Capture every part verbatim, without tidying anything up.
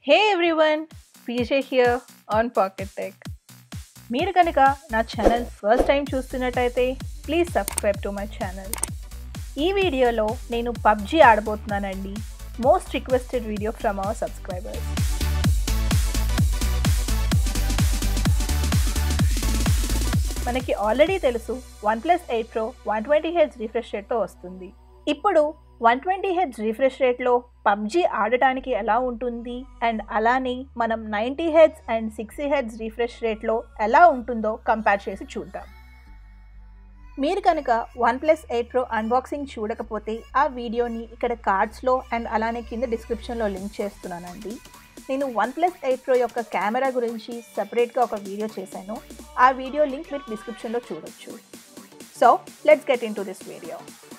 Hey everyone, P J here on Pocket Tech. మీరు కనుక నా ఛానల్ ఫస్ట్ టైం చూస్తున్నట్టయితే please subscribe to my channel. ఈ వీడియోలో నేను పబ్జీ ఆడబోతున్నానండి. Most requested video from our subscribers. మనకి ఆల్రెడీ తెలుసు OnePlus eight pro one twenty hertz refresh రేట్తో వస్తుంది. ఇప్పుడు వన్ ట్వంటీ హెర్ట్జ్ రిఫ్రెష్ రేట్లో పబ్జీ ఆడటానికి ఎలా ఉంటుంది అండ్ అలానే మనం ninety hertz and sixty hertz refresh రేట్లో ఎలా ఉంటుందో కంపేర్ చేసి చూద్దాం. మీరు కనుక OnePlus eight pro unboxing చూడకపోతే ఆ వీడియోని ఇక్కడ కార్డ్స్లో అండ్ అలానే కింద డిస్క్రిప్షన్లో లింక్ చేస్తున్నానండి. నేను వన్ ప్లస్ ఎయిట్ ప్రో యొక్క కెమెరా గురించి సపరేట్గా ఒక వీడియో చేశాను. ఆ వీడియో లింక్ మీరు డిస్క్రిప్షన్లో చూడొచ్చు. So let's get into this video.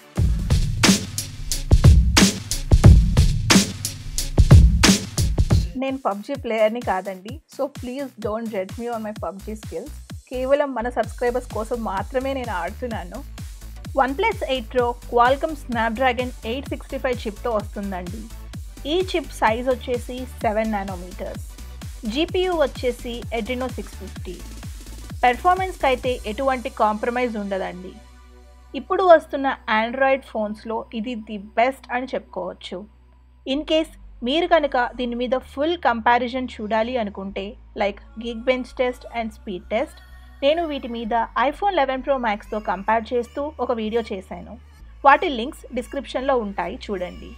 నేను పబ్జీ ప్లేయర్ని కాదండి, so please don't judge me on my PUBG skills. కేవలం మన సబ్స్క్రైబర్స్ కోసం మాత్రమే నేను ఆడుతున్నాను. OnePlus eight pro Qualcomm Snapdragon eight sixty five చిప్తో వస్తుందండి. ఈ చిప్ సైజ్ వచ్చేసి సెవెన్ నానోమీటర్స్, జీపీయూ వచ్చేసి ఎడ్రినో సిక్స్ ఫిఫ్టీ. పెర్ఫార్మెన్స్కి అయితే ఎటువంటి కాంప్రమైజ్ ఉండదండి. ఇప్పుడు వస్తున్న ఆండ్రాయిడ్ ఫోన్స్లో ఇది ది బెస్ట్ అని చెప్పుకోవచ్చు. ఇన్ కేస్ మీరు కనుక దీని మీద ఫుల్ కంపారిజన్ చూడాలి అనుకుంటే like Geekbench test and speed test, నేను వీటి మీద ఐఫోన్ లెవెన్ ప్రో మ్యాక్స్తో కంపేర్ చేస్తూ ఒక వీడియో చేశాను. వాటి లింక్స్ డిస్క్రిప్షన్లో ఉంటాయి, చూడండి.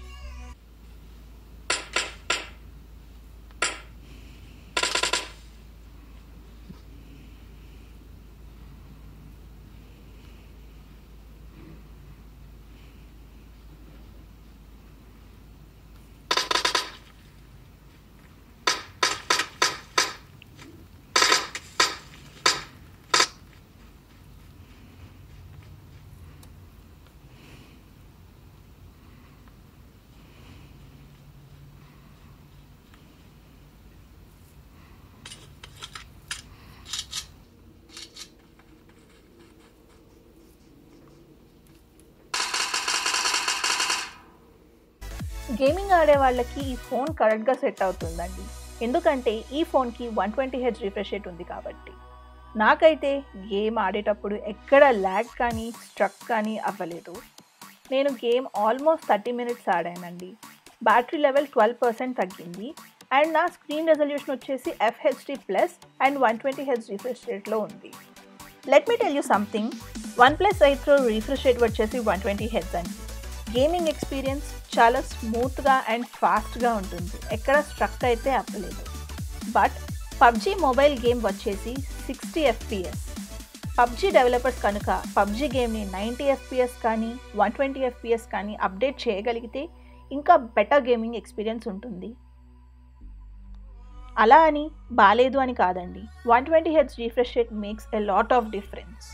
గేమింగ్ ఆడే వాళ్ళకి ఈ ఫోన్ కరెక్ట్గా సెట్ అవుతుందండి, ఎందుకంటే ఈ ఫోన్కి one twenty hertz refresh rate ఉంది కాబట్టి. నాకైతే గేమ్ ఆడేటప్పుడు ఎక్కడ ల్యాగ్ కానీ స్ట్రక్ కానీ అవ్వలేదు. నేను గేమ్ ఆల్మోస్ట్ థర్టీ మినిట్స్ ఆడానండి. Battery level twelve percent and అండ్ నా స్క్రీన్ రెజల్యూషన్ వచ్చేసి FHD plus and one twenty hertz refresh రేట్లో ఉంది. Let me tell you something, OnePlus eight pro refresh rate వచ్చేసి వన్ ట్వంటీ హెర్ట్జ్ అండి. Gaming experience చాలా స్మూత్గా అండ్ ఫాస్ట్గా ఉంటుంది, ఎక్కడ స్ట్రక్ అయితే అవ్వలేదు. బట్ పబ్జీ మొబైల్ గేమ్ వచ్చేసి సిక్స్టీ ఎఫ్పిఎస్. పబ్జీ డెవలపర్స్ కనుక పబ్జీ గేమ్ని నైంటీ ఎఫ్పిఎస్ కానీ వన్ ట్వంటీ ఎఫ్పిఎస్ కానీ అప్డేట్ చేయగలిగితే ఇంకా బెటర్ గేమింగ్ ఎక్స్పీరియన్స్ ఉంటుంది. అలా అని బాలేదు అని కాదండి, one twenty hertz refresh rate makes a lot of difference.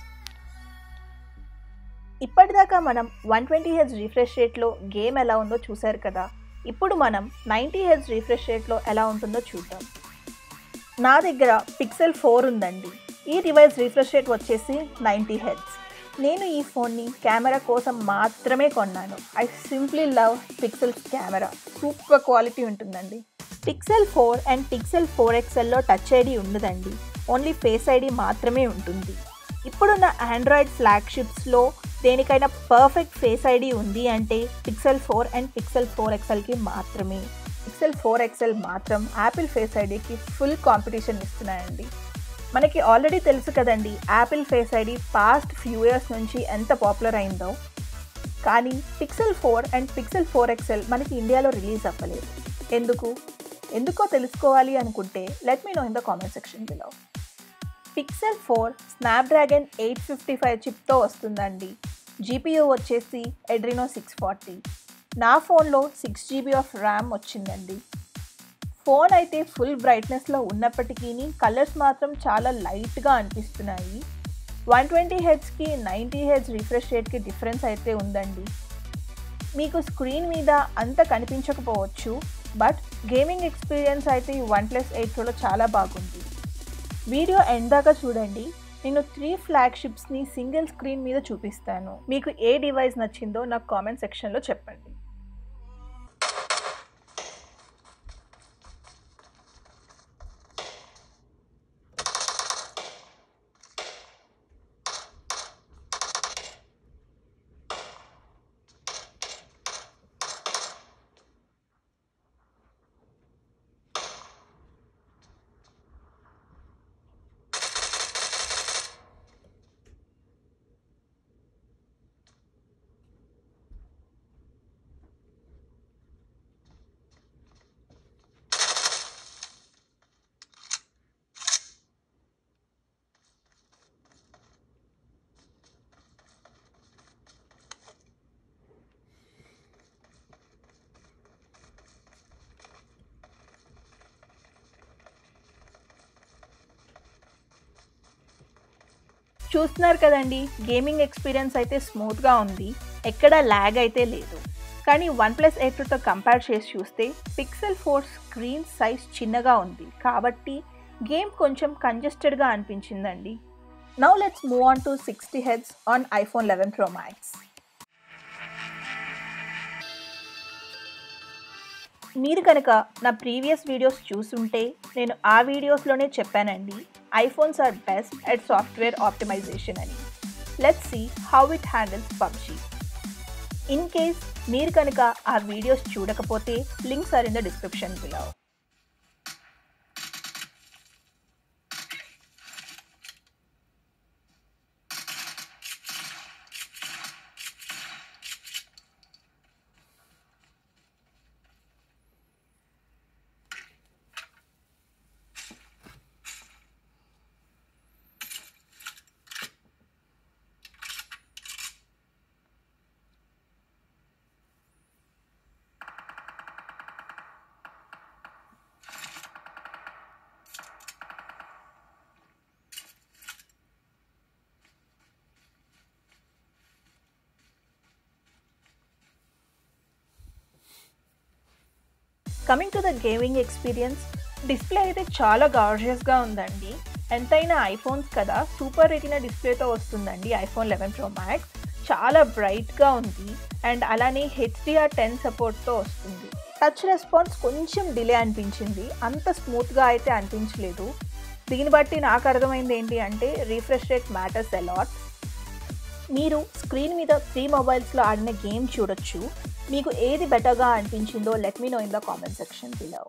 ఇప్పటిదాకా మనం వన్ ట్వంటీ హెర్ట్జ్ రిఫ్రెష్ రేట్లో గేమ్ ఎలా ఉందో చూశారు కదా. ఇప్పుడు మనం నైంటీ హెర్ట్జ్ రిఫ్రెష్ రేట్లో ఎలా ఉంటుందో చూద్దాం. నా దగ్గర పిక్సెల్ ఫోర్ ఉందండి. ఈ డివైస్ రిఫ్రెష్ రేట్ వచ్చేసి నైంటీ హెర్ట్జ్. నేను ఈ ఫోన్ని కెమెరా కోసం మాత్రమే కొన్నాను. I simply love Pixel camera, super quality ఉంటుందండి. Pixel four and pixel four ఎక్స్ఎల్లో టచ్ ఐడి ఉండదండి, ఓన్లీ ఫేస్ ఐడి మాత్రమే ఉంటుంది. ఇప్పుడున్న ఆండ్రాయిడ్ ఫ్లాగ్షిప్స్లో దేనికైనా పర్ఫెక్ట్ ఫేస్ ఐడి ఉంది అంటే Pixel four and pixel four ఎక్స్ఎల్కి మాత్రమే. పిక్సెల్ ఫోర్ ఎక్స్ఎల్ మాత్రం యాపిల్ ఫేస్ ఐడికి ఫుల్ కాంపిటీషన్ ఇస్తున్నాయండి. మనకి ఆల్రెడీ తెలుసు కదండి Apple face ID past few years నుంచి ఎంత పాపులర్ అయిందో. కానీ పిక్సెల్ ఫోర్ అండ్ పిక్సెల్ ఫోర్ ఎక్స్ఎల్ మనకి ఇండియాలో రిలీజ్ అవ్వలేదు. ఎందుకు ఎందుకో తెలుసుకోవాలి అనుకుంటే let me know in the comment section below. Pixel four Snapdragon eight fifty five చిప్తో వస్తుందండి. జీపీయూ వచ్చేసి ఎడ్రినో సిక్స్ ఫార్టీ. నా ఫోన్లో సిక్స్ జీబీ ఆఫ్ ర్యామ్ వచ్చిందండి. ఫోన్ అయితే ఫుల్ బ్రైట్నెస్లో ఉన్నప్పటికీ కలర్స్ మాత్రం చాలా లైట్గా అనిపిస్తున్నాయి. వన్ ట్వంటీ హెర్ట్జ్కి నైంటీ హెర్ట్జ్ రిఫ్రెష్ రేట్కి డిఫరెన్స్ అయితే ఉందండి. మీకు స్క్రీన్ మీద అంత కనిపించకపోవచ్చు, బట్ గేమింగ్ ఎక్స్పీరియన్స్ అయితే ఈ వన్ ప్లస్ ఎయిట్ ప్రోలో చాలా బాగుంది. వీడియో ఎండ్ దాకా చూడండి. నేను త్రీ ఫ్లాగ్షిప్స్ని సింగిల్ స్క్రీన్ మీద చూపిస్తాను. మీకు ఏ డివైస్ నచ్చిందో నాకు కామెంట్ సెక్షన్లో చెప్పండి. చూస్తున్నారు కదండి, గేమింగ్ ఎక్స్పీరియన్స్ అయితే స్మూత్గా ఉంది, ఎక్కడ ల్యాగ్ అయితే లేదు. కానీ వన్ ప్లస్ ఎయిట్ ప్రోతో కంపేర్ చేసి చూస్తే పిక్సెల్ ఫోర్ స్క్రీన్ సైజ్ చిన్నగా ఉంది, కాబట్టి గేమ్ కొంచెం కంజెస్టెడ్గా అనిపించిందండి. Now let's move on to sixty hertz on iPhone eleven pro max. మీరు కనుక నా ప్రీవియస్ వీడియోస్ చూసుంటే నేను ఆ వీడియోస్లోనే చెప్పానండి, iPhones are best at software optimization అని. Let's see how it handles PUBG. In case మీరు కనుక ఆ వీడియోస్ చూడకపోతే links are in the description below. Coming to the gaming experience, display అయితే చాలా గార్జియస్గా ఉందండి. ఎంతైనా ఐఫోన్స్ కదా, సూపర్ రెటినా డిస్ప్లేతో వస్తుందండి ఐఫోన్ లెవెన్ ప్రో మ్యాక్స్. చాలా బ్రైట్గా ఉంది అండ్ అలానే హెచ్డిఆర్ టెన్ సపోర్ట్తో వస్తుంది. టచ్ రెస్పాన్స్ కొంచెం డిలే అనిపించింది, అంత స్మూత్గా అయితే అనిపించలేదు. దీన్ని బట్టి నాకు అర్థమైంది ఏంటి అంటే రిఫ్రెష్ రేట్ మ్యాటర్స్ అలాట్. మీరు స్క్రీన్ మీద త్రీ మొబైల్స్లో ఆడిన గేమ్ చూడొచ్చు. మీకు ఏది బెటర్గా అనిపించిందో let me know in the comment section below.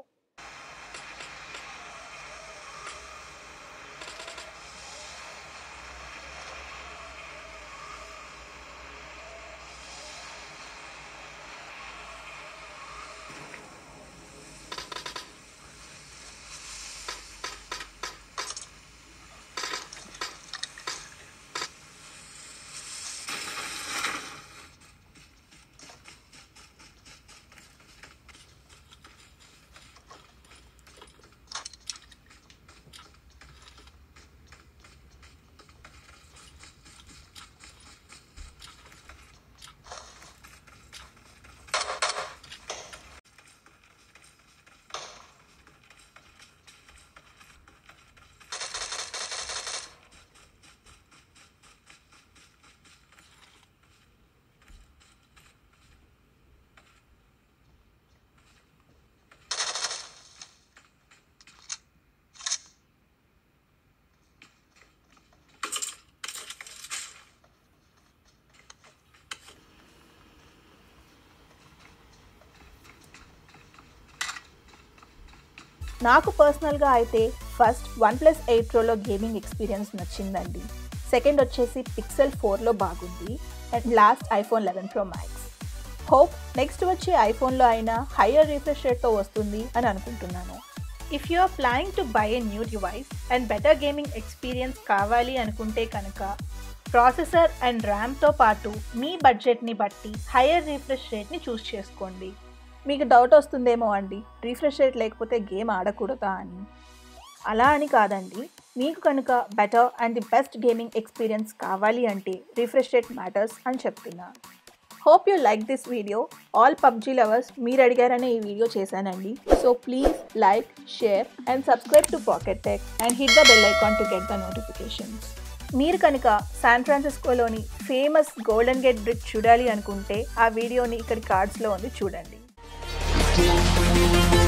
నాకు పర్సనల్గా అయితే ఫస్ట్ వన్ ప్లస్ ఎయిట్ ప్రోలో గేమింగ్ ఎక్స్పీరియన్స్ నచ్చిందండి. సెకండ్ వచ్చేసి పిక్సెల్ ఫోర్లో బాగుంది and last iPhone eleven pro max. Hope next వచ్చే ఐఫోన్లో అయినా హయ్యర్ రిఫ్రెష్ రేట్తో వస్తుంది అని అనుకుంటున్నాను. If you are planning to buy a new device and better gaming experience కావాలి అనుకుంటే కనుక ప్రాసెసర్ అండ్ ర్యామ్తో పాటు మీ బడ్జెట్ని బట్టి హయ్యర్ రిఫ్రెష్ రేట్ని చూస్ చేసుకోండి. మీకు డౌట్ వస్తుందేమో అండి, రిఫ్రెష్ రేట్ లేకపోతే గేమ్ ఆడకూడదా అని. అలా అని కాదండి, మీకు కనుక better and the best gaming experience కావాలి అంటే రిఫ్రెష్ రేట్ మ్యాటర్స్ అని చెప్తున్నాను. Hope you like this video. All PUBG lovers మీరు అడిగారనే ఈ వీడియో చేశానండి. So please like, share and subscribe to Pocket Tech and hit the bell icon to get the notifications. మీరు కనుక శాన్ ఫ్రాన్సిస్కోలోని famous Golden Gate Bridge చూడాలి అనుకుంటే ఆ వీడియోని ఇక్కడ కార్డ్స్లో ఉంది, చూడండి.